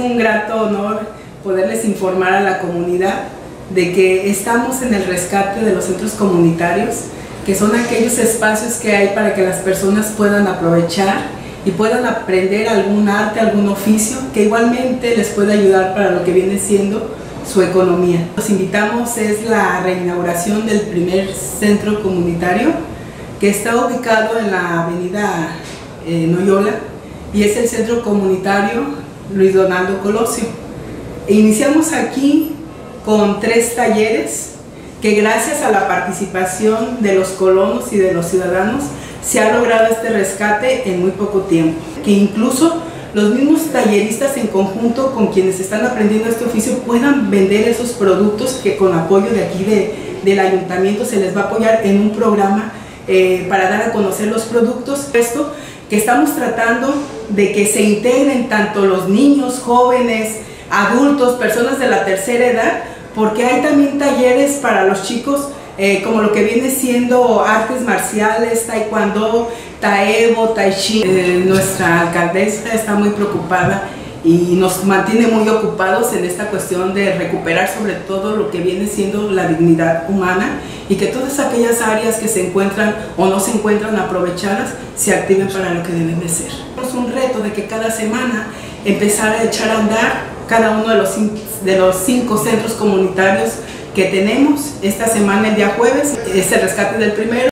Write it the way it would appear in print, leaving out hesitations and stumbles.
un grato honor poderles informar a la comunidad de que estamos en el rescate de los centros comunitarios, que son aquellos espacios que hay para que las personas puedan aprovechar y puedan aprender algún arte, algún oficio, que igualmente les puede ayudar para lo que viene siendo su economía. Los invitamos, es la reinauguración del primer centro comunitario, que está ubicado en la avenida Noyola, y es el centro comunitario Luis Donaldo Colosio. Iniciamos aquí con 3 talleres que, gracias a la participación de los colonos y de los ciudadanos, se ha logrado este rescate en muy poco tiempo, que incluso los mismos talleristas en conjunto con quienes están aprendiendo este oficio puedan vender esos productos que con apoyo de aquí del ayuntamiento se les va a apoyar en un programa para dar a conocer los productos. Esto que estamos tratando de que se integren tanto los niños, jóvenes, adultos, personas de la tercera edad, porque hay también talleres para los chicos, como lo que viene siendo artes marciales, taekwondo, taebo, tai chi. Nuestra alcaldesa está muy preocupada y nos mantiene muy ocupados en esta cuestión de recuperar sobre todo lo que viene siendo la dignidad humana, y que todas aquellas áreas que se encuentran o no se encuentran aprovechadas se activen para lo que deben de ser. Es un reto de que cada semana empezar a echar a andar cada uno de los 5 centros comunitarios que tenemos. Esta semana, el día jueves, es el rescate del primero.